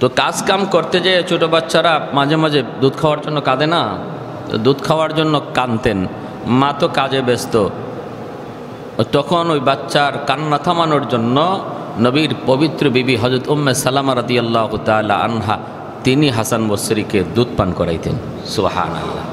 তো কাজ কাম করতে যেয়ে ছোটো বাচ্চারা মাঝে মাঝে দুধ খাওয়ার জন্য কাঁদে না, তো দুধ খাওয়ার জন্য কাঁদতেন, মা তো কাজে ব্যস্ত। তখন ওই বাচ্চার কান্না থামানোর জন্য নবীর পবিত্র বিবি হযরত উম্মে সালামা রাদিয়াল্লাহু তাআলা আনহা তিনি হাসান বসরিকে দুধ পান করাইতেন। সুবহানাল্লাহ।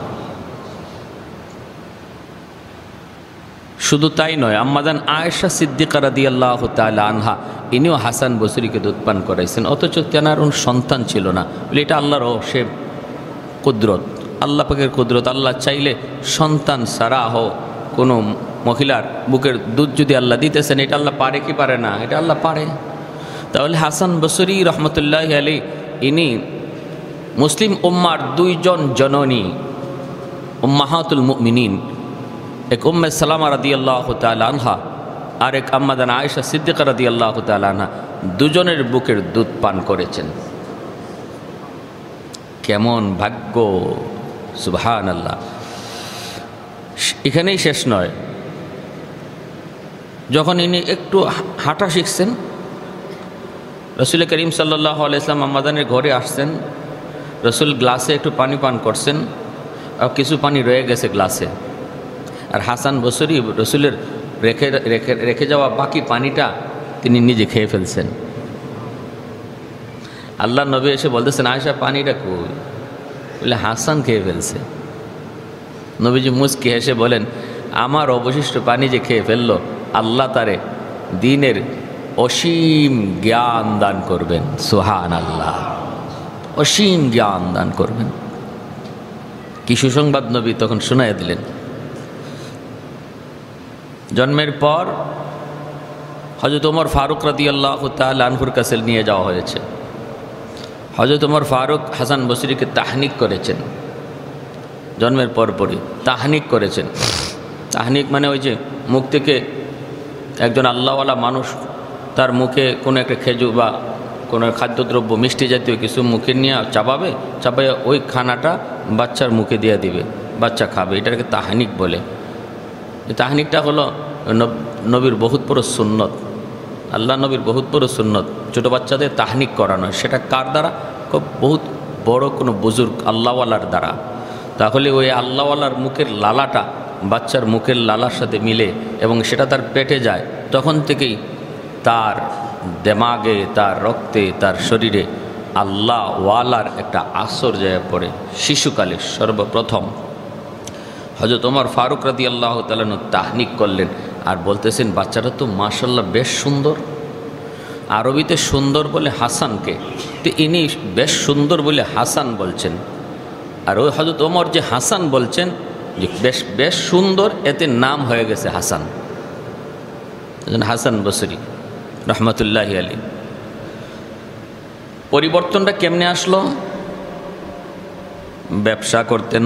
শুধু তাই নয়, আম্মাজান আয়েশা সিদ্দিকা রাদিয়াল্লাহু তাআলা আনহা ইনিও হাসান বসরিকে দুধ পান করাইছেন, অথচ তেনার সন্তান ছিল না। বলে এটা আল্লাহর সে কুদরত, আল্লাহ পাকের কুদরত। আল্লাহ চাইলে সন্তান ছাড়া কোনো মহিলার বুকের দুধ যদি আল্লাহ দিতেছেন, এটা আল্লাহ পারে কি পারে না? এটা আল্লাহ পারে। তাহলে হাসান বসরি রহমতুল্লাহি আলাইহি ইনি মুসলিম উম্মার দুইজন জননী উম্মাহাতুল মুমিনিন, এক উম্মে সালামা রাদিয়াল্লাহু তাআলা আনহা আর এক আম্মাজান আয়েশা সিদ্দিকা রাদিয়াল্লাহু তাআলা আনহা, দুজনের বুকের দুধ পান করেছেন। কেমন ভাগ্য! সুবহানাল্লাহ। এখানেই শেষ নয়, যখন ইনি একটু হাঁটা শিখছেন, রসুল করিম সাল্লাল্লাহু আলাইহি ওয়াসাল্লাম আম্মাজানের ঘরে আসছেন, রসুল গ্লাসে একটু পানি পান করছেন, আর কিছু পানি রয়ে গেছে গ্লাসে, আর হাসান বসরি রসুলের রেখে যাওয়া বাকি পানিটা তিনি নিজে খেয়ে ফেলছেন। আল্লাহ নবী এসে বলতেছেন, আয়েশা পানিটা কই? বলে হাসান খেয়ে ফেলছে। নবীজি মুচকি হেসে বলেন, আমার অবশিষ্ট পানি যে খেয়ে ফেললো, আল্লাহ তারে দ্বীনের অসীম জ্ঞান দান করবেন। সুবহানাল্লাহ। অসীম জ্ঞান দান করবেন। কি সুসংবাদ নবী তখন শোনাইয়া দিলেন। জন্মের পর হযরত ওমর ফারুক রাদিয়াল্লাহু তাআলা আনহুর কাছে নিয়ে যাওয়া হয়েছে। হযরত ওমর ফারুক হাসান বসরিকে তাহনিক করেছেন। জন্মের পরপরই তাহনিক করেছেন। তাহনিক মানে ওই যে মুখ থেকে একজন আল্লাহওয়ালা মানুষ তার মুখে কোনো একটা খেজুর বা কোনো খাদ্যদ্রব্য মিষ্টি জাতীয় কিছু মুখে নিয়ে চাপাইয়া ওই খানাটা বাচ্চার মুখে দিয়ে দিবে, বাচ্চা খাবে, এটাকে তাহনিক বলে। তাহনিকটা হলো নবীর বহুত বড় সুন্নত, আল্লাহ নবীর বহুত বড় সুন্নত। ছোটো বাচ্চাদের তাহনিক করানো, সেটা কার দ্বারা? খুব বহুত বড় কোনো বুজুর্গ আল্লাহওয়ালার দ্বারা। তাহলে ওই আল্লাহওয়ালার মুখের লালাটা বাচ্চার মুখের লালার সাথে মিলে এবং সেটা তার পেটে যায়, তখন থেকেই তার দেমাগে, তার রক্তে, তার শরীরে আল্লাহওয়ালার একটা আসর যায় পড়ে। শিশুকালে সর্বপ্রথম হযরত ওমর ফারুক রাদিয়াল্লাহু তাআলা তাহনিক করলেন আর বলতেছেন, বাচ্চাটা তো মাশাআল্লাহ বেশ সুন্দর। আরবিতে সুন্দর বলে হাসানকে, তো ইনি বেশ সুন্দর বলে হাসান বলছেন। আর ওই হযরত ওমর যে হাসান বলছেন যে বেশ সুন্দর, এতে নাম হয়ে গেছে হাসান। হাসান বসরি রহমতুল্লাহি আলাইহি। পরিবর্তনটা কেমনে আসলো? ব্যবসা করতেন,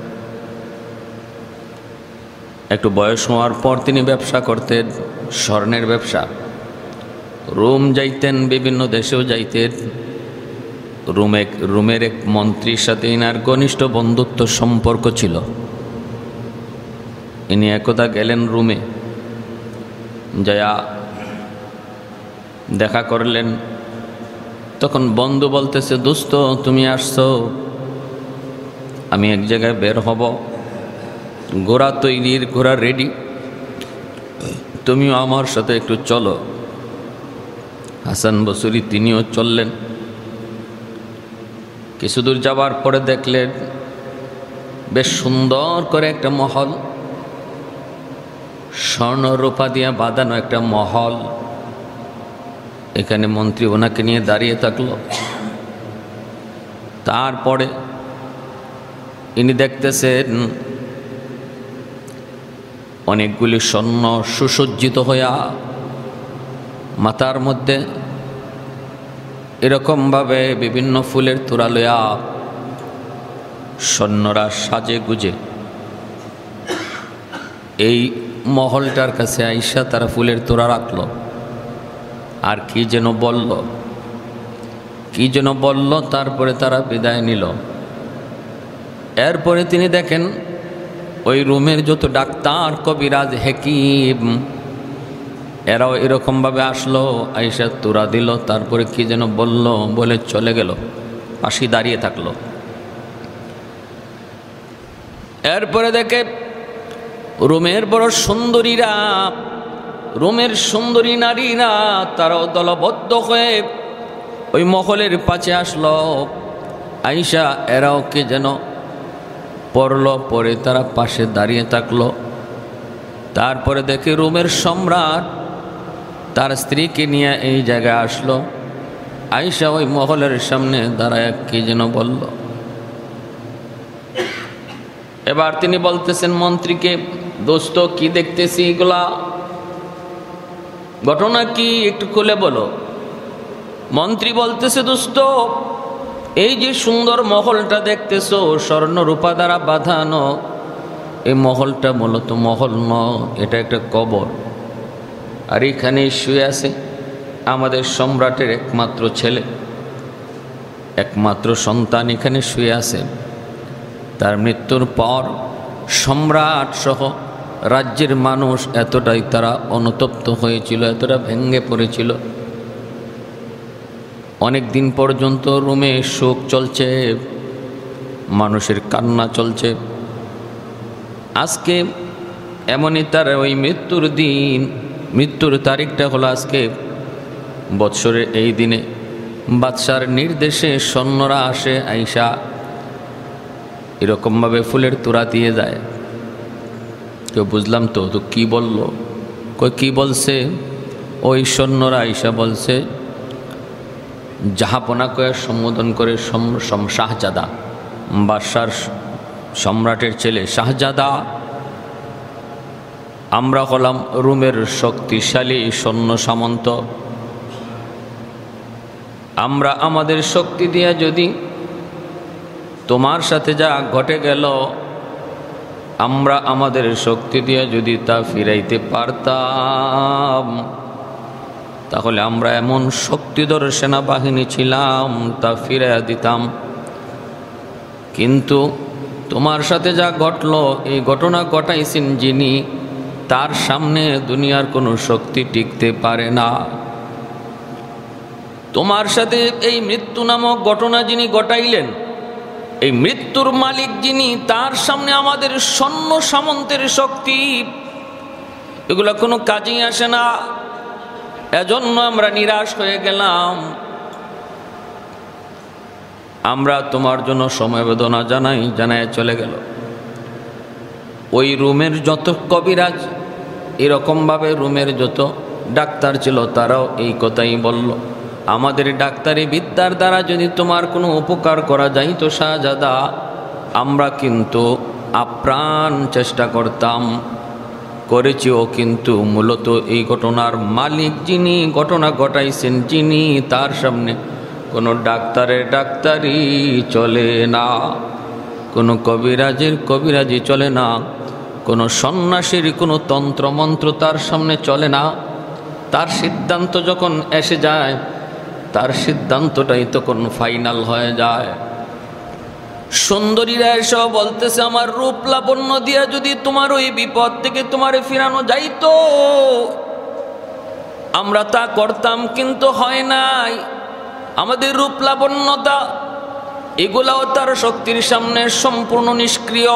একটু বয়স হওয়ার পর তিনি ব্যবসা করতেন, স্বর্ণের ব্যবসা। রোম যাইতেন, বিভিন্ন দেশেও যাইতেন। রোমের এক মন্ত্রীর সাথে ইনার ঘনিষ্ঠ বন্ধুত্ব সম্পর্ক ছিল। ইনি একদা গেলেন রোমে, যায়া দেখা করলেন। তখন বন্ধু বলতেছে, দোস্ত তুমি আসছো, আমি এক জায়গায় বের হব, ঘোড়া তৈরির, ঘোড়া রেডি, তুমিও আমার সাথে একটু চলো। হাসান বসরি তিনিও চললেন। কিছু দূর যাবার পরে দেখলেন বেশ সুন্দর করে একটা মহল, স্বর্ণ রূপা দিয়ে বাঁধানো একটা মহল। এখানে মন্ত্রী ওনাকে নিয়ে দাঁড়িয়ে থাকলো। তারপরে ইনি দেখতেছেন অনেকগুলি স্বর্ণ সুসজ্জিত হইয়া, মাথার মধ্যে এরকমভাবে বিভিন্ন ফুলের তোড়া লইয়া সৈন্যরা সাজে গুজে এই মহলটার কাছে আইসা তারা ফুলের তোড়া রাখলো। আর কি যেন বলল, তারপরে তারা বিদায় নিল। এরপরে তিনি দেখেন ওই রুমের যত ডাক্তার, কবিরাজ, হেকিম এরাও এরকমভাবে আসলো, আয়েশা তুরা দিল, তারপরে কি যেন বলল, বলে চলে গেল, পাশে দাঁড়িয়ে থাকলো। এরপরে দেখে রোমের বড় সুন্দরীরা, রোমের সুন্দরী নারীরা তারাও দলবদ্ধ হয়ে ওই মহলের পাশে আসলো। আয়েশা এরাও কে যেন পড়ল, পরে তারা পাশে দাঁড়িয়ে থাকলো। তারপরে দেখে রোমের সম্রাট তার স্ত্রীকে নিয়ে এই জায়গায় আসলো। আয়েশা ওই মহলের সামনে দাঁড়ায় কি যেন বলল। এবার তিনি বলতেছেন মন্ত্রীকে, দোস্ত কি দেখতেছি এগুলা, ঘটনা কি একটু খুলে বলো। মন্ত্রী বলতেছে, দোস্ত এই যে সুন্দর মহলটা দেখতেছো, স্বর্ণ রূপা দ্বারা বাঁধানো, এই মহলটা মূলত মহল নয়, এটা একটা কবর। আর এখানে শুয়ে আছে আমাদের সম্রাটের একমাত্র ছেলে, একমাত্র সন্তান এখানে শুয়ে আছে। তার মৃত্যুর পর সম্রাট সহ রাজ্যের মানুষ এতটাই তারা অনুতপ্ত হয়েছিল, এতটা ভেঙে পড়েছিল। অনেক দিন পর্যন্ত রোমে শোক চলছে, মানুষের কান্না চলছে। আজকে এমনই তার ওই মৃত্যুর দিন, মৃত্যুর তারিখটা হলো আজকে। বৎসরের এই দিনে বাদশার নির্দেশে সৈন্যরা আসে, আয়েশা এরকমভাবে ফুলের তোড়া দিয়ে যায়। কেউ বুঝলাম তো তো কি বলল, কই কি বলছে? ওই সৈন্যরা আয়েশা বলছে, জাহাপনা কয়ে সম্বোধন করে শাহজাদা, বাদশার সম্রাটের ছেলে শাহজাদা, আমরা হলাম রোমের শক্তিশালী সৈন্য সামন্ত। আমরা আমাদের শক্তি দিয়ে যদি তোমার সাথে যা ঘটে গেল, আমরা আমাদের শক্তি দিয়ে যদি তা ফিরাইতে পারতাম, তাহলে আমরা এমন শক্তিধর সেনাবাহিনী ছিলাম, তা ফিরাইয়া দিতাম। কিন্তু তোমার সাথে যা ঘটল, এই ঘটনা ঘটাইছেন যিনি, তার সামনে দুনিয়ার কোনো শক্তি টিকতে পারে না। তোমার সাথে এই মৃত্যু নামক ঘটনা যিনি ঘটাইলেন, এই মৃত্যুর মালিক যিনি, তার সামনে আমাদের সৈন্য সামন্তের শক্তি এগুলো কোনো কাজেই আসে না। এজন্য আমরা নিরাশ হয়ে গেলাম। আমরা তোমার জন্য সমবেদনা জানায় চলে গেল। ওই রোমের যত কবিরাজ, এরকমভাবে রোমের যত ডাক্তার ছিল, তারাও এই কথাই বলল, আমাদের ডাক্তারি বিদ্যার দ্বারা যদি তোমার কোনো উপকার করা যায় তো শাহজাদা, আমরা কিন্তু আপ্রাণ চেষ্টা করতাম, করেছিও। কিন্তু মূলত এই ঘটনার মালিক যিনি, ঘটনা ঘটাইছেন যিনি, তার সামনে কোনো ডাক্তারের ডাক্তারি চলে না, কোনো কবিরাজের কবিরাজি চলে না, কোনো সন্ন্যাসীর কোনো তন্ত্রমন্ত্র তার সামনে চলে না। তার সিদ্ধান্ত যখন এসে যায়, তার সিদ্ধান্তটাই তখন ফাইনাল হয়ে যায়। সুন্দরীরা এসব বলতেছে, আমার রূপ লাবণ্য দিয়া যদি তোমার ওই বিপদ থেকে তোমারে ফিরানো যাইতো, আমরা তা করতাম, কিন্তু হয় নাই। আমাদের রূপ লাবণ্যতা এগুলাও তার শক্তির সামনে সম্পূর্ণ নিষ্ক্রিয়।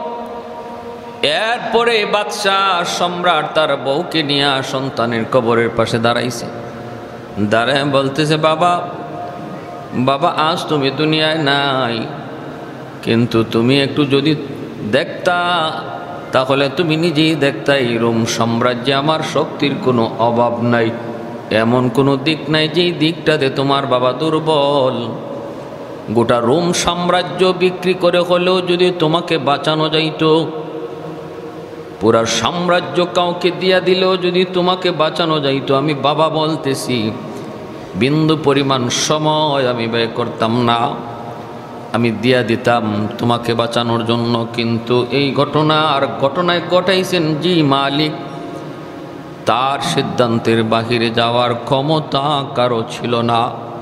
এরপরে বাদশাহ সম্রাট তার বউকে নিয়ে সন্তানের কবরের পাশে দাঁড়াইছে। দাঁড়ায় বলতেছে, বাবা বাবা, আজ তুমি দুনিয়ায় নাই, কিন্তু তুমি একটু যদি দেখতা, তাহলে তুমি নিজেই দেখতা এই রোম সাম্রাজ্যে আমার শক্তির কোনো অভাব নাই। এমন কোনো দিক নাই যেই দিকটাতে তোমার বাবা দুর্বল। গোটা রোম সাম্রাজ্য বিক্রি করে হলেও যদি তোমাকে বাঁচানো যাইতো, পুরা সাম্রাজ্য কাউকে দিয়া দিলেও যদি তোমাকে বাঁচানো যাইতো, আমি বাবা বলতেছি বিন্দু পরিমাণ সময় আমি ব্যয় করতাম না, আমি দিয়া দিতাম তোমাকে বাঁচানোর জন্য। কিন্তু এই ঘটনায় ঘটাইছেন যে মালিক, তার সিদ্ধান্তের বাহিরে যাওয়ার ক্ষমতা কারো ছিল না।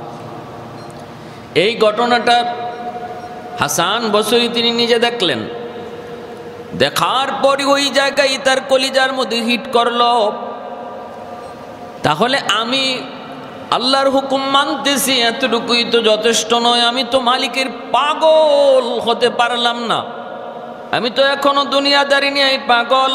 এই ঘটনাটা হাসান বসরি তিনি নিজে দেখলেন। দেখার পরই ওই জায়গায় তার কলিজার মধ্যে হিট করল। তাহলে আমি আল্লাহর হুকুম মানতেছি, এতটুকুই তো যথেষ্ট নয়। আমি তো মালিকের পাগল হতে পারলাম না, আমি তো এখনো দুনিয়াদারি নিয়ে পাগল।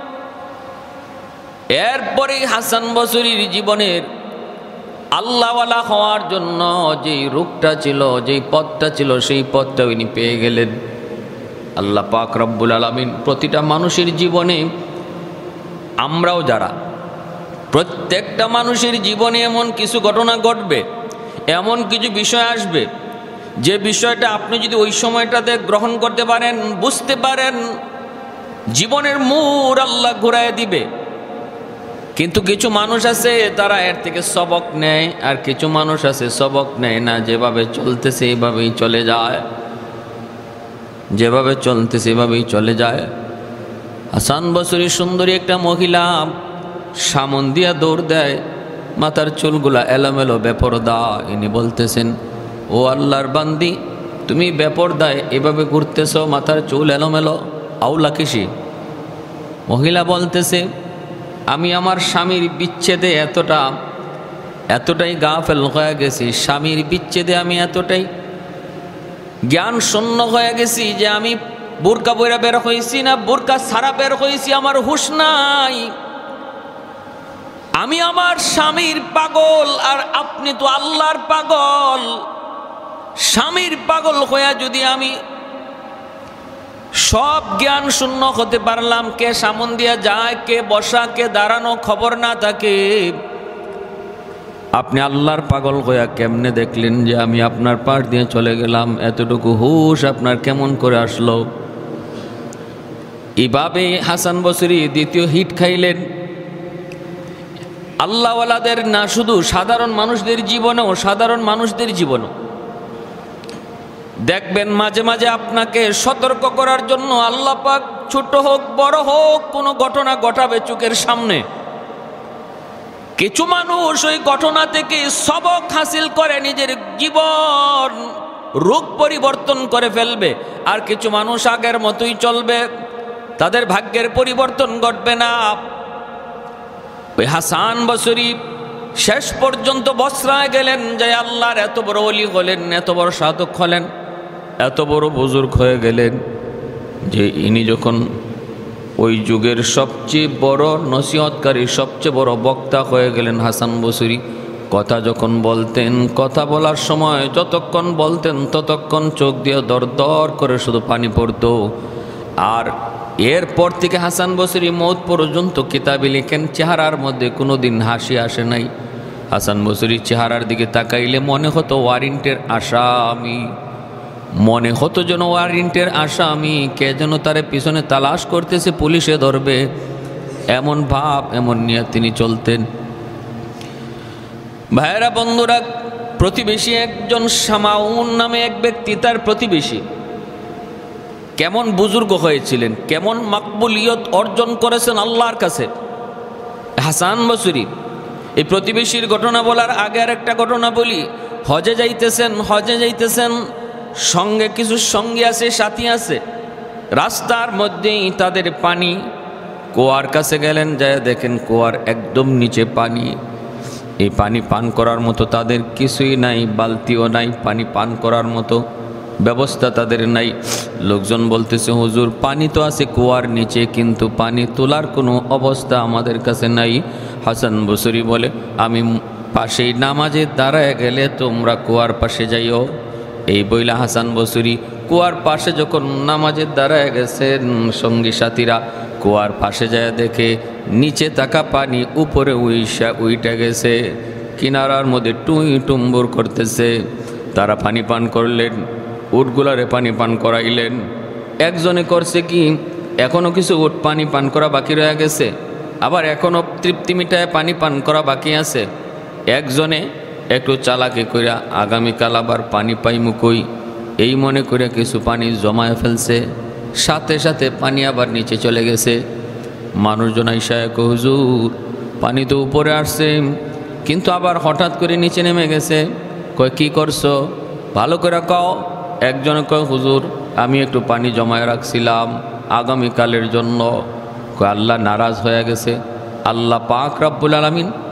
এরপরে হাসান বসরির জীবনের আল্লাহওয়ালা হওয়ার জন্য যেই রূপটা ছিল, যেই পথটা ছিল, সেই পথটা উনি পেয়ে গেলেন। আল্লাহ পাক রব্বুল আলামিন প্রতিটা মানুষের জীবনে, আমরাও যারা, প্রত্যেকটা মানুষের জীবনে এমন কিছু ঘটনা ঘটবে, এমন কিছু বিষয় আসবে, যে বিষয়টা আপনি যদি ওই সময়টাতে গ্রহণ করতে পারেন, বুঝতে পারেন, জীবনের মোড় আল্লাহ ঘুরায় দিবে। কিন্তু কিছু মানুষ আছে তারা এর থেকে সবক নেয়, আর কিছু মানুষ আছে সবক নেয় না, যেভাবে চলতেছে এভাবেই চলে যায়, যেভাবে চলতেছে এভাবেই চলে যায়। হাসান বসরি সুন্দরী একটা মহিলা সামন দিয়া দৌড় দেয়, মাথার চুলগুলা এলোমেলো বেপরদা। ইনি বলতেছেন, ও আল্লাহর বান্দি, তুমি বেপরদায় এভাবে ঘুরতেছ, মাথার চুল এলোমেলো, আউলা কিসি? মহিলা বলতেছে, আমি আমার স্বামীর বিচ্ছেদে এতটাই গাফেল হয়ে গেছি, স্বামীর বিচ্ছেদে আমি এতটাই জ্ঞান শূন্য হয়ে গেছি যে আমি বোরকা বইরা বের হয়েছি না বোরকা ছাড়া বের হয়েছি, আমার হুঁশ নাই। আমি আমার স্বামীর পাগল, আর আপনি তো আল্লাহর পাগল। স্বামীর পাগল হইয়া যদি আমি সব জ্ঞান শূন্য হতে পারলাম, কে সামন দিয়া যায়, কে বসা, কে দাঁড়ানো খবর না থাকে, আপনি আল্লাহর পাগল হইয়া কেমনে দেখলেন যে আমি আপনার পাশ দিয়ে চলে গেলাম? এতটুকু হুঁশ আপনার কেমন করে আসলো? এইভাবে হাসান বসরি দ্বিতীয় হিট খাইলেন। আল্লাহওয়ালাদের না, শুধু সাধারণ মানুষদের জীবনেও, সাধারণ মানুষদের জীবনেও দেখবেন মাঝে মাঝে আপনাকে সতর্ক করার জন্য আল্লাহ পাক ছোট হোক বড় হোক কোনো ঘটনা ঘটাবে চোখের সামনে। কিছু মানুষ ওই ঘটনা থেকে সবক হাসিল করে নিজের জীবন রূপ পরিবর্তন করে ফেলবে, আর কিছু মানুষ আগের মতোই চলবে, তাদের ভাগ্যের পরিবর্তন ঘটবে না। ওই হাসান বসরি শেষ পর্যন্ত বসরায় গেলেন, যে আল্লাহর এত বড় ওলি হলেন, এত বড় সাধক হলেন, এত বড় বুজুর্গ হয়ে গেলেন, যে ইনি যখন ওই যুগের সবচেয়ে বড় নসিহতকারী, সবচেয়ে বড় বক্তা হয়ে গেলেন হাসান বসরি। কথা যখন বলতেন, কথা বলার সময় যতক্ষণ বলতেন ততক্ষণ চোখ দিয়ে দর দর করে শুধু পানি পড়তো। আর এরপর থেকে হাসান বসরি মৌত পর্যন্ত কিতাবে লিখেন, চেহারার মধ্যে কোনো দিন হাসি আসে নাই। হাসান বসরির চেহারার দিকে তাকাইলে মনে হতো ওয়ারেন্টের আসামি, মনে হতো যেন ওয়ারেন্টের আসামি, কে যেন তার পিছনে তালাশ করতেছে, পুলিশে ধরবে, এমন ভাব, এমন নিয়ে তিনি চলতেন। ভাইয়েরা, বন্ধুরা, প্রতিবেশী একজন শামাউন নামে এক ব্যক্তি, তার প্রতিবেশী কেমন বুজুর্গ হয়েছিলেন, কেমন মাকবুলিয়ত অর্জন করেছেন আল্লাহর কাছে হাসান বসরি। এই প্রতিবেশীর ঘটনা বলার আগে আর একটা ঘটনা বলি। হজে যাইতেছেন, সঙ্গে কিছু সঙ্গী আছে, সাথী আছে। রাস্তার মধ্যেই তাদের পানি, কুয়ার কাছে গেলেন, যায় দেখেন কুয়ার একদম নিচে পানি। এই পানি পান করার মতো তাদের কিছুই নাই, বালতিও নাই, পানি পান করার মতো ব্যবস্থা তাদের নাই। লোকজন বলতেছে, হুজুর পানি তো আছে কুয়ার নিচে, কিন্তু পানি তোলার কোনো অবস্থা আমাদের কাছে নাই। হাসান বসরি বলে, আমি পাশেই নামাজে দাঁড়ায় গেলে তোমরা কুয়ার পাশে যাইও। এই বইলা হাসান বসরি কুয়ার পাশে যখন নামাজের দাঁড়ায় গেছেন, সঙ্গী সাথীরা কুয়ার পাশে যায় দেখে নিচে তাকা পানি উপরে উইটা গেছে, কিনারার মধ্যে টুই টুম্বুর করতেছে। তারা পানি পান করলেন, উটগুলারে পানি পান করাইলেন। একজনে করছে কি, এখনও কিছু উট পানি পান করা বাকি রয়ে গেছে, আবার এখনও তৃপ্তি মিটায় পানি পান করা বাকি আছে। একজনে একটু চালাকি কইরা আগামীকাল আবার পানি পাইমু কই, এই মনে করে কিছু পানি জমায় ফেলছে, সাথে সাথে পানি আবার নিচে চলে গেছে। মানুষজন আইসা, হুজুর পানি তো উপরে আসছে, কিন্তু আবার হঠাৎ করে নিচে নেমে গেছে। কয়, কি করছো, ভালো করে কও। একজনে কয়, হুজুর আমি একটু পানি জমায় রাখছিলাম আগামীকালের জন্য। কয়, আল্লাহ নারাজ হয়ে গেছে। আল্লাহ পাক রব্বুল আলামিন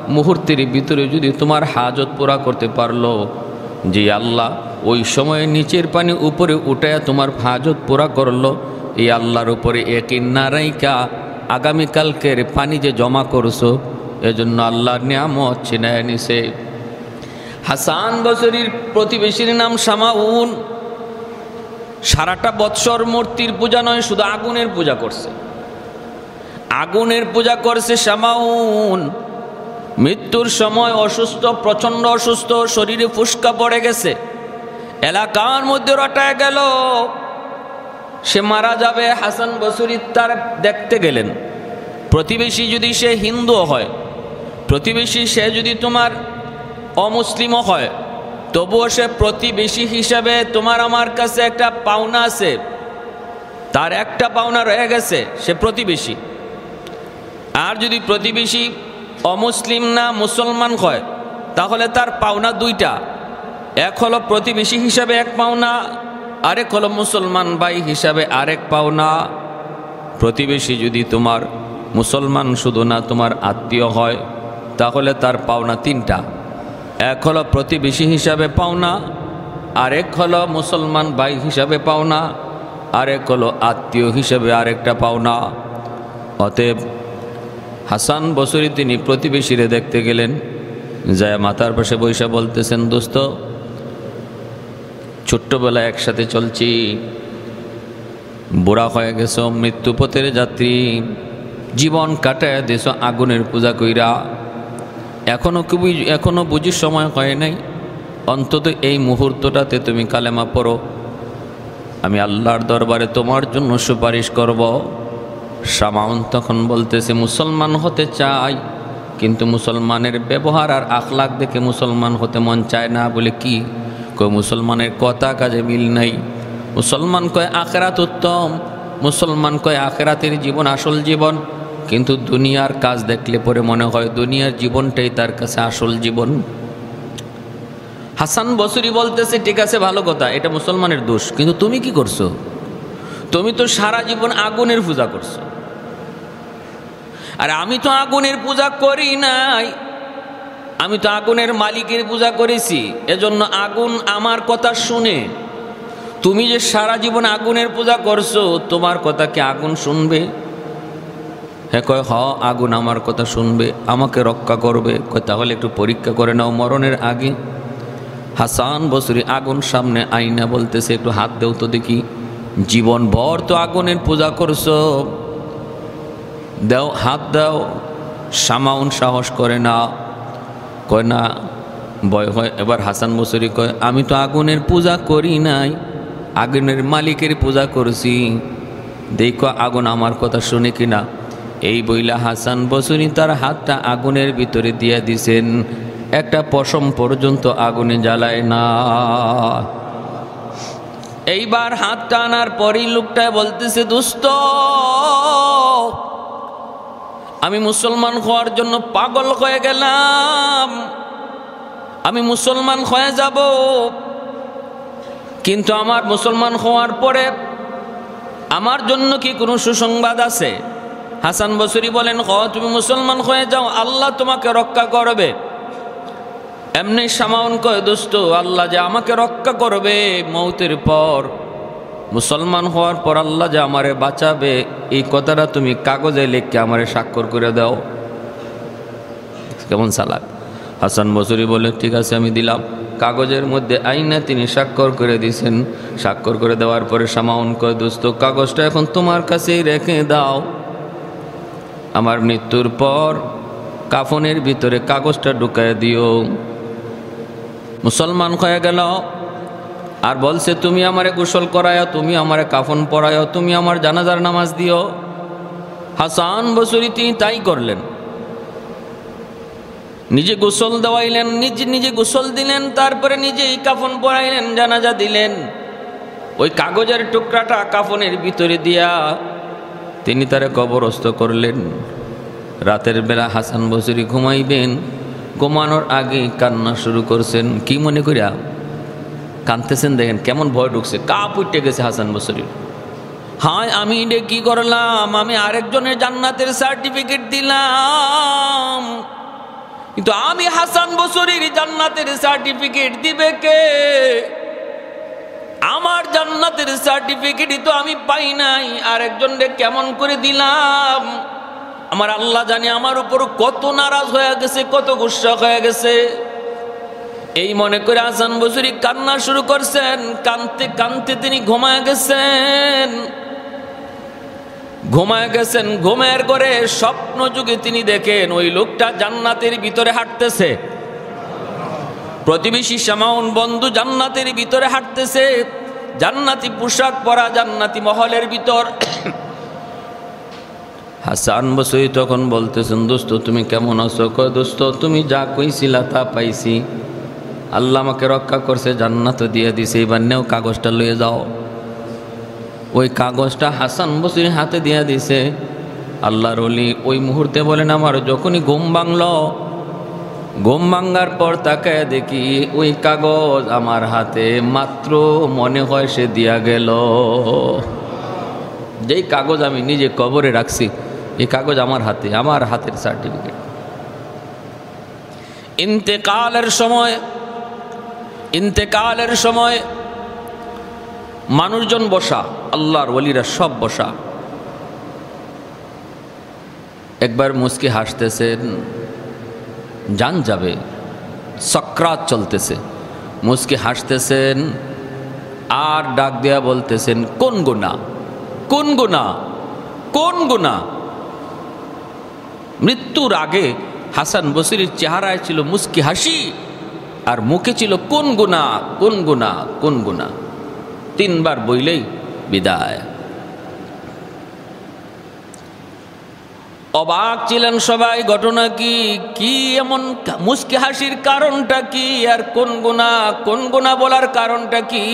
মুহূর্তের ভিতরে যদি তোমার হাজত পুরা করতে পারলো, যে আল্লাহ ওই সময়ে নিচের পানি উপরে উঠায়া তোমার হাজত পুরা করলো, এই আল্লাহর উপরে একই নারাইকা আগামীকালকের পানি যে জমা করছো, এজন্য আল্লাহর নিয়ামত ছিনায় নিছে। হাসান বসরির প্রতিবেশীর নাম শামাউন। সারাটা বৎসর মূর্তির পূজা নয়, শুধু আগুনের পূজা করছে, আগুনের পূজা করছে শামাউন। মৃত্যুর সময় অসুস্থ, প্রচণ্ড অসুস্থ, শরীরে ফুসকা পড়ে গেছে, এলাকার মধ্যে রটায় গেল সে মারা যাবে। হাসান বসরি তার দেখতে গেলেন। প্রতিবেশী যদি সে হিন্দু হয়, প্রতিবেশী সে যদি তোমার অমুসলিমও হয়, তবুও সে প্রতিবেশী হিসাবে তোমার আমার কাছে একটা পাওনা আছে, তার একটা পাওনা রয়ে গেছে, সে প্রতিবেশী। আর যদি প্রতিবেশী অমুসলিম না মুসলমান হয়, তাহলে তার পাওনা দুইটা, এক হলো প্রতিবেশী হিসাবে এক পাওনা, আরেক হলো মুসলমান ভাই হিসাবে আরেক পাওনা। প্রতিবেশী যদি তোমার মুসলমান শুধু না তোমার আত্মীয় হয়, তাহলে তার পাওনা তিনটা, এক হলো প্রতিবেশী হিসাবে পাওনা, আরেক হলো মুসলমান ভাই হিসাবে পাওনা, আরেক হলো আত্মীয় হিসাবে আরেকটা পাওনা। অতএব হাসান বসরি তিনি প্রতিবেশীরে দেখতে গেলেন, যায় মাথার পাশে বৈশা বলতেছেন, দোস্ত ছোট্টবেলায় একসাথে চলছি, বুড়া হয়ে গেছ, মৃত্যুপথের যাত্রী, জীবন কাটায় দেশ আগুনের পূজা কইরা, এখনো বুঝির সময় হয় নাই, অন্তত এই মুহূর্তটাতে তুমি কালেমা পড়ো, আমি আল্লাহর দরবারে তোমার জন্য সুপারিশ করব। শামাউন তখন বলতেছে, মুসলমান হতে চাই, কিন্তু মুসলমানের ব্যবহার আর আখলাক দেখে মুসলমান হতে মন চায় না। বলে কি কয়, মুসলমানের কথা কাজে মিল নাই। মুসলমান কয় আখেরাত উত্তম, মুসলমান কয় আখেরাতের জীবন আসল জীবন, কিন্তু দুনিয়ার কাজ দেখলে পরে মনে হয় দুনিয়ার জীবনটাই তার কাছে আসল জীবন। হাসান বসরি বলতেছে, ঠিক আছে ভালো কথা, এটা মুসলমানের দোষ, কিন্তু তুমি কি করছো? তুমি তো সারা জীবন আগুনের পূজা করছো, আর আমি তো আগুনের পূজা করি নাই, আমি তো আগুনের মালিকের পূজা করেছি। এজন্য আগুন আমার কথা শুনে, তুমি যে সারা জীবন আগুনের পূজা করছো, তোমার কথা কি আগুন শুনবে? হ্যাঁ কয়, হ আগুন আমার কথা শুনবে, আমাকে রক্ষা করবে। কয় তাহলে একটু পরীক্ষা করে নাও মরণের আগে। হাসান বসরি আগুন সামনে আইনা বলতেছে, একটু হাত দেও তো দেখি, জীবন ভর তো আগুনের পূজা করছো, দাও হাত দাও। শামাউন সাহস করে না, কয় না, ভয় হয়। এবার হাসান বসরি কয়, আমি তো আগুনের পূজা করি নাই, আগুনের মালিকের পূজা করছি, দেখো আগুন আমার কথা শুনে কিনা। এই বইলা হাসান বসরি তার হাতটা আগুনের ভিতরে দিয়ে দিছেন, একটা পশম পর্যন্ত আগুনে জ্বালায় না। এইবার হাতটা আনার পরই লোকটা বলতেছে, দোস্ত আমি মুসলমান হওয়ার জন্য পাগল হয়ে গেলাম, আমি মুসলমান হয়ে যাব, কিন্তু আমার মুসলমান হওয়ার পরে আমার জন্য কি কোনো সুসংবাদ আছে? হাসান বসরি বলেন, তুমি মুসলমান হয়ে যাও, আল্লাহ তোমাকে রক্ষা করবে। এমনি শামাউন কয়, দোস্ত আল্লাহ যে আমাকে রক্ষা করবে মৌতের পর, মুসলমান হওয়ার পর আল্লাহ যে আমারে বাঁচাবে, এই কথাটা তুমি কাগজে লিখে আমারে স্বাক্ষর করে দাও। কেমন চালাক! হাসান বসরি বলে, ঠিক আছে আমি দিলাম। কাগজের মধ্যে আইনা তিনি স্বাক্ষর করে দিয়েছেন। স্বাক্ষর করে দেওয়ার পরে শামাউন কয়, দোস্ত কাগজটা এখন তোমার কাছেই রেখে দাও, আমার মৃত্যুর পর কাফনের ভিতরে কাগজটা ঢুকায় দিও। মুসলমান হয়ে গেল, আর বলছে তুমি আমারে গোসল করায়, তুমি আমারে কাফন পরায়, তুমি আমার জানাজার নামাজ দিও। হাসান বসরি তিনি তাই করলেন, নিজে গোসল দেওয়াইলেন, নিজে গোসল দিলেন, তারপরে নিজেই কাফন পরাইলেন, জানাজা দিলেন। ওই কাগজের টুকরাটা কাফনের ভিতরে দিয়া তিনি তারে কবরস্থ করলেন। রাতের বেলা হাসান বসরি ঘুমাইবেন, ঘুমানোর আগে কান্না শুরু করছেন। কি মনে করিয়া কাঁদতেছেন দেখেন, কেমন ভয় ঢুকছে, কাপ উঠে গেছে হাসান বসরির। হায় আমি এটা কি করলাম, আমি আরেকজনের জান্নাতের সার্টিফিকেট দিলাম, কিন্তু আমি হাসান বসরির জান্নাতের সার্টিফিকেট দিবে কে? আমার জান্নাতের সার্টিফিকেটই তো আমি পাই নাই, আর একজনকে কেমন করে দিলাম? আমার আল্লাহ জানে আমার উপর কত নারাজ হয়ে গেছে, কত গুসা হয়ে গেছে। এই মনে করে হাসান বসরি কান্না শুরু করছেন। কানতে কানতে তিনি ঘুমায় গেছেন। ঘুমের করে স্বপ্ন যুগে তিনি দেখেন ওই লোকটা জান্নাতের ভিতরে হাঁটতেছে। প্রতিবেশী শামাউন বন্ধু জান্নাতের ভিতরে হাঁটতেছে, জান্নাতি পোশাক পরা, জান্নাতি মহলের ভিতর। হাসান বসরি তখন বলতেছেন, দোস্ত তুমি কেমন আছো? কয় দোস্ত তুমি যা কইছিলা তা পাইছি, আল্লাহ আমাকে রক্ষা করছে, জান্নাত দিয়ে দিছে, এবার নেও কাগজটা লয়ে যাও। ওই কাগজটা হাসান বসরির হাতে দিয়ে দিছে। আল্লাহর ওলি ওই মুহূর্তে বলেন, আমার যখনই ঘুম ভাঙলো, ঘুম ভাঙার পর তাকায় দেখি ওই কাগজ আমার হাতে, মাত্র মনে হয় সে দিয়া গেল। যেই কাগজ আমি নিজে কবরে রাখছি, এই কাগজ আমার হাতে, আমার হাতের সার্টিফিকেট। ইন্তেকালের সময় মানুষজন বসা, আল্লাহর ওলিরা সব বসা। একবার মুস্কি হাসতেছেন, জান যাবে, সাকরাত চলতেছে, মুস্কি হাসতেছেন আর ডাক দেয়া বলতেছেন, কোন গুনাহ, কোন গুনাহ, কোন গুনাহ? মৃত্যুর আগে হাসান বসরির চেহারায় ছিল মুস্কি হাসি, আর মুখে ছিল কোন গুনাহ, কোন গুনাহ, কোন গুনাহ। তিনবার বইলেই বিদায়। অবাক ছিলেন সবাই, ঘটনা কি? কি এমন মুস্কি হাসির কারণটা কি? আর কোন গুনাহ বলার কারণটা কি?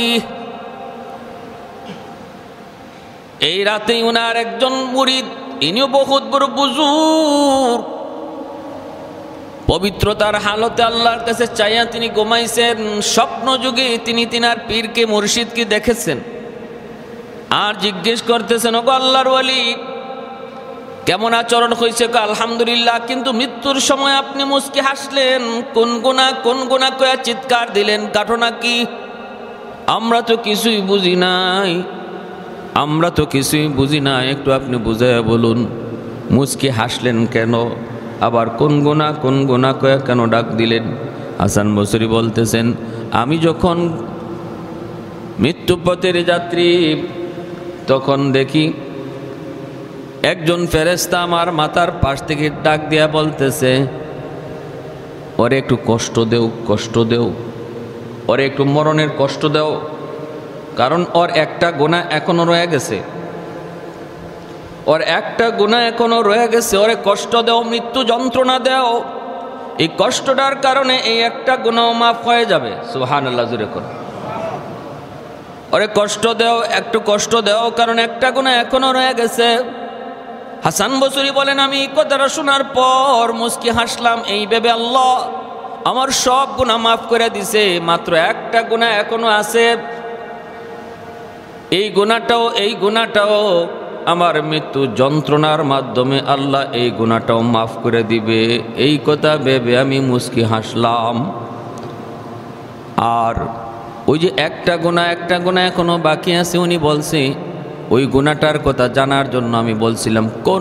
এই রাতেই উনার একজন মুরিদ, ইনিও বহুত বড় বুজুর্গ, পবিত্রতার হালতে আল্লাহর কাছে চাইয়া তিনি ঘুমাইছেন। স্বপ্ন যুগে তিনি তিনার পীরকে, মুর্শিদকে দেখেছেন, আর জিজ্ঞেস করতেছেন, ওগো আল্লাহর ওয়ালি কেমন আচরণ হয়েছে? আলহামদুলিল্লাহ। কিন্তু মৃত্যুর সময় আপনি মুস্কি হাসলেন, কোন গুনাহ কয়া চিৎকার দিলেন, ঘটনা কি? আমরা তো কিছুই বুঝি নাই, আমরা তো কিছুই বুঝি না, একটু আপনি বুঝাইয়া বলুন, মুস্কি হাসলেন কেন? আবার কোন গুনাহ কয়া কেন ডাক দিলেন? হাসান বসরি বলতেছেন, আমি যখন মৃত্যুপথের যাত্রী, তখন দেখি একজন ফেরেশতা আমার মাথার পাশ থেকে ডাক দিয়া বলতেছে, ওরে একটু কষ্ট দেও, কষ্ট দেও, ওরে একটু মরণের কষ্ট দেও, কারণ ওর একটা গুনাহ এখনো রয়ে গেছে, ওর একটা গুনাহ এখনো রয়ে গেছে, ওরে কষ্ট দেও, মৃত্যু যন্ত্রণা দেও। এই কষ্টটার কারণে এই একটা গুনাহ মাফ হয়ে যাবে। সুবহানাল্লাহ, জোরে করো। ওরে কষ্ট দেও, একটু কষ্ট দেও, কারণ একটা গুনাহ এখনো রয়ে গেছে। হাসান বসরি বলেন, আমি এই কথাটা শোনার পর মুস্কি হাসলাম, এই ভেবে আল্লাহ আমার সব গুনাহ মাফ করে দিছে, মাত্র একটা গুনাহ এখনো আছে। এই গুনাহটাও আমার মৃত্যু যন্ত্রণার মাধ্যমে আল্লাহ এই গুনাহটাও মাফ করে দিবে। এই কথা ভেবে আমি মুস্কি হাসলাম। আর ওই যে একটা গুনাহ এখনো বাকি আছে, উনি বলছে ওই গুনাহটার কথা জানার জন্য আমি বলছিলাম, কোন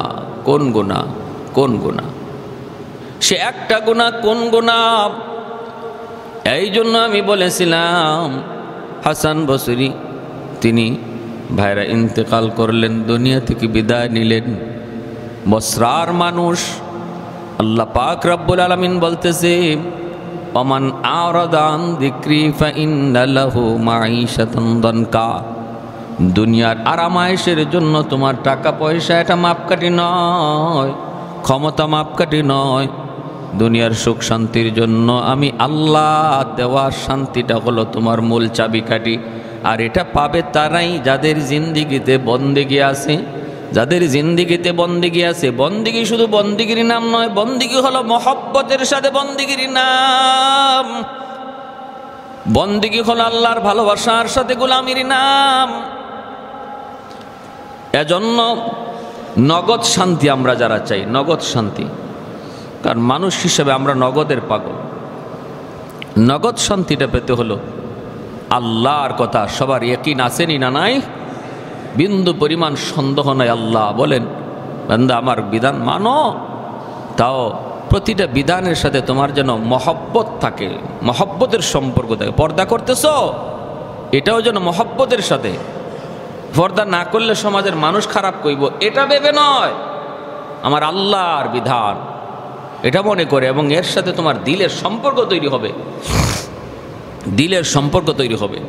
গুনাহ, সে একটা গুনাহ কোন গুনাহ? এই জন্য আমি বলেছিলাম হাসান বসরি তিনি ভাইরা ইন্তেকাল করলেন, দুনিয়া থেকে বিদায় নিলেন। বসরার মানুষ, আল্লাহ পাক রব্বুল আলামিন বলতেছে, ওমান আরাদা আন যিকরি ফাইন্না লাহু মাঈশাতান দানকা। দুনিয়ার আরামায়েশের জন্য তোমার টাকা পয়সা এটা মাপকাঠি নয়, ক্ষমতা মাপকাঠি নয়। দুনিয়ার সুখ শান্তির জন্য আমি আল্লাহ দেওয়ার শান্তিটা হলো তোমার মূল চাবিকাঠি। আর এটা পাবে তারাই যাদের জিন্দিগিতে বন্দেগী আছে, যাদের জিন্দিগিতে বন্দেগী আছে। বন্দেগী শুধু বন্দেগীর নাম নয়, বন্দেগী হলো মহব্বতের সাথে বন্দেগীর নাম। বন্দেগী হলো আল্লাহর ভালোবাসার সাথে গোলামির নাম। এজন্য নগদ শান্তি আমরা যারা চাই, নগদ শান্তি, কারণ মানুষ হিসেবে আমরা নগদের পাগল। নগদ শান্তিটা পেতে হলো আল্লাহর কথা সবার ইয়াকিন আসেনি না নাই, বিন্দু পরিমাণ সন্দেহ নাই। আল্লাহ বলেন, বান্দা আমার বিধান মানো, তাও প্রতিটা বিধানের সাথে তোমার যেন মহব্বত থাকে, মহব্বতের সম্পর্ক থাকে। পর্দা করতেছ, এটাও যেন মহব্বতের সাথে। পর্দা না করলে সমাজের মানুষ খারাপ কইব, এটা ভেবে নয়, আমার আল্লাহর বিধান এটা মনে করে, এবং এর সাথে তোমার দিলের সম্পর্ক তৈরি হবে, দিলের সম্পর্ক তৈরি হবে।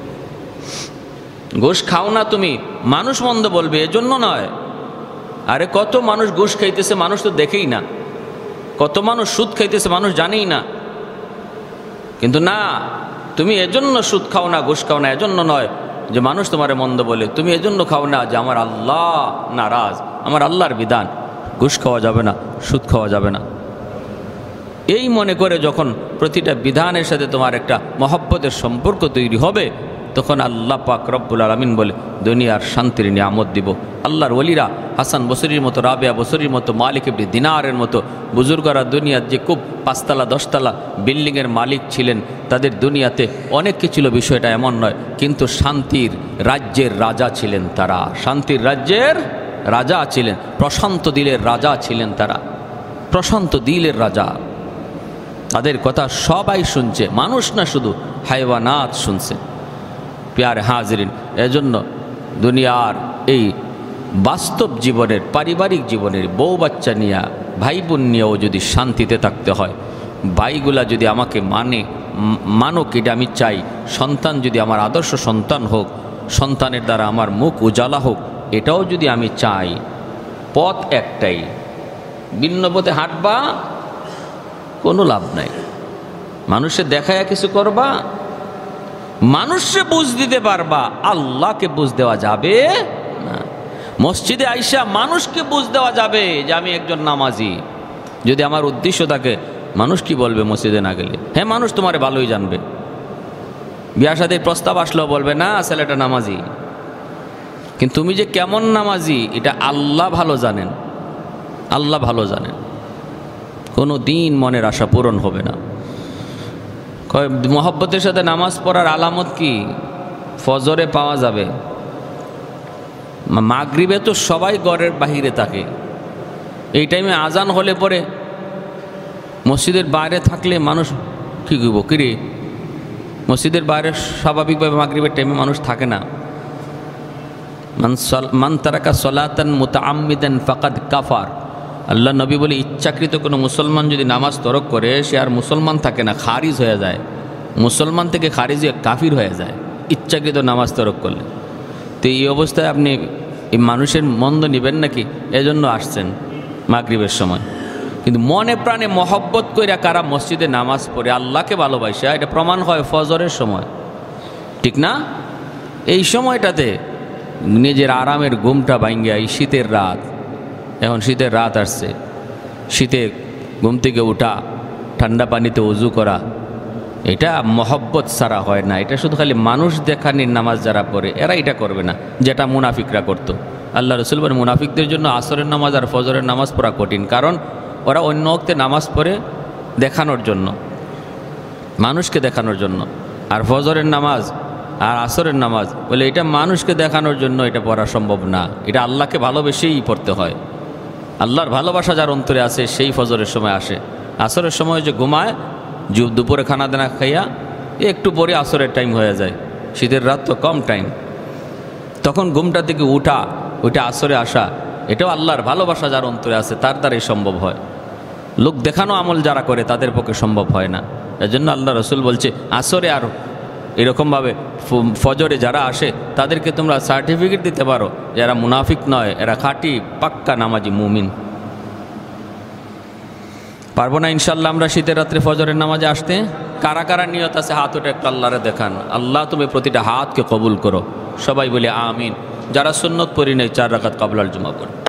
ঘুষ খাও না তুমি, মানুষ মন্দ বলবে এজন্য নয়। আরে কত মানুষ ঘুষ খাইতেছে মানুষ তো দেখেই না, কত মানুষ সুদ খাইতেছে মানুষ জানেই না। কিন্তু না, তুমি এজন্য সুদ খাও না, ঘুষ খাও না এজন্য নয় যে মানুষ তোমারে মন্দ বলে, তুমি এজন্য খাও না যে আমার আল্লাহ নারাজ, আমার আল্লাহর বিধান, ঘুষ খাওয়া যাবে না, সুদ খাওয়া যাবে না। এই মনে করে যখন প্রতিটা বিধানের সাথে তোমার একটা মহব্বতের সম্পর্ক তৈরি হবে, তখন আল্লাহ পাক রব্বুল আলামিন বলে দুনিয়ার শান্তির নিয়ামত দিব। আল্লাহর ওলিরা হাসান বসরির মতো, রাবেয়া বসরির মতো, মালিক ইবনে দিনারের মতো বুজুর্গরা দুনিয়ার যে খুব 5 তলা 10 তলা বিল্ডিংয়ের মালিক ছিলেন, তাদের দুনিয়াতে অনেক কিছু ছিল, বিষয়টা এমন নয়, কিন্তু শান্তির রাজ্যের রাজা ছিলেন তারা, শান্তির রাজ্যের রাজা ছিলেন, প্রশান্ত দিলের রাজা ছিলেন তারা, প্রশান্ত দিলের রাজা। তাদের কথা সবাই শুনছে, মানুষ না শুধু হাইওয়ানাত শুনছে। প্যারে হাজরিন, এজন্য দুনিয়ার এই বাস্তব জীবনের, পারিবারিক জীবনের, বউ বাচ্চা নিয়ে, ভাই বোন নিয়েও যদি শান্তিতে থাকতে হয়, ভাইগুলা যদি আমাকে মানক, এটা আমি চাই। সন্তান যদি আমার আদর্শ সন্তান হোক, সন্তানের দ্বারা আমার মুখ উজালা হোক, এটাও যদি আমি চাই, পথ একটাই, ভিন্ন পথে হাঁটবা কোনো লাভ নাই। মানুষের দেখায়া কিছু করবা, মানুষকে বুঝ দিতে পারবা, আল্লাহকে বুঝ দেওয়া যাবে না। মসজিদে আইসা মানুষকে বুঝ দেওয়া যাবে যে আমি একজন নামাজি, যদি আমার উদ্দেশ্য থাকে মানুষ কি বলবে মসজিদে না গেলে? হ্যাঁ, মানুষ তোমারে ভালোই জানবে, বিয়া শাদীর প্রস্তাব আসলেও বলবে না ছেলেটা নামাজি, কিন্তু তুমি যে কেমন নামাজি এটা আল্লাহ ভালো জানেন, আল্লাহ ভালো জানেন। কোনো দিন মনের আশা পূরণ হবে না। মহব্বতের সাথে নামাজ পড়ার আলামত কি? ফজরে পাওয়া যাবে, মাগরিবে তো সবাই ঘরের বাহিরে থাকে, এই টাইমে আজান হলে পরে মসজিদের বাইরে থাকলে মানুষ কী করব, কিরে মসজিদের বাইরে স্বাভাবিকভাবে মাগরিবের টাইমে মানুষ থাকে না। মান তারাকা সলাতান মুতাআম্মিদান ফাকাদ কাফার। আল্লাহ নবী বলে, ইচ্ছাকৃত কোনো মুসলমান যদি নামাজ তরক করে সে আর মুসলমান থাকে না, খারিজ হয়ে যায়, মুসলমান থেকে খারিজ হয়ে কাফির হয়ে যায় ইচ্ছাকৃত নামাজ তরক করলে। তো এই অবস্থায় আপনি এই মানুষের মন্দ নেবেন নাকি? এজন্য আসছেন মাগরিবের সময়। কিন্তু মনে প্রাণে মহব্বত কইরা কারা মসজিদে নামাজ পড়ে আল্লাহকে ভালোবাসে, এটা প্রমাণ হয় ফজরের সময়, ঠিক না? এই সময়টাতে নিজের আরামের ঘুমটা ভাঙ্গিয়া, এই শীতের রাত, এখন শীতের রাত আসছে, শীতে ঘুম থেকে উঠা, ঠান্ডা পানিতে ওযু করা, এটা মহব্বত ছাড়া হয় না। এটা শুধু খালি মানুষ দেখানির নামাজ যারা পড়ে এরা এটা করবে না, যেটা মুনাফিকরা করত। আল্লাহ রসুল বলেন, মুনাফিকদের জন্য আসরের নামাজ আর ফজরের নামাজ পড়া কঠিন, কারণ ওরা অন্য ওক্তে নামাজ পড়ে দেখানোর জন্য, মানুষকে দেখানোর জন্য, আর ফজরের নামাজ আর আসরের নামাজ বলে এটা মানুষকে দেখানোর জন্য এটা পড়া সম্ভব না, এটা আল্লাহকে ভালোবেসেই পড়তে হয়। আল্লাহর ভালোবাসা যার অন্তরে আছে সেই ফজরের সময় আসে। আসরের সময় যে ঘুমায়, দুপুরে খানা দানা খাইয়া একটু পরে আসরের টাইম হয়ে যায়, শীতের রাত তো কম টাইম, তখন ঘুমটা থেকে উঠা, ওইটা আসরে আসা, এটাও আল্লাহর ভালোবাসা যার অন্তরে আছে তার দ্বারাই সম্ভব হয়। লোক দেখানো আমল যারা করে তাদের পক্ষে সম্ভব হয় না। এজন্য আল্লাহ রসুল বলছে, আসরে আর এরকমভাবে ফজরে যারা আসে তাদেরকে তোমরা সার্টিফিকেট দিতে পারো যারা মুনাফিক নয়, এরা খাঁটি পাক্কা নামাজি মুমিন। পারবো না ইনশাল্লাহ আমরা শীতের রাত্রে ফজরের নামাজে আসতে? কারা কারা নিয়ত আছে হাত ওটা একটু আল্লাহরে দেখান। আল্লাহ তুমি প্রতিটা হাতকে কবুল করো, সবাই বলে আমিন। যারা সুন্নত পড়ি নেই 4 রাকাত কাবলাল জুমা পড়ে।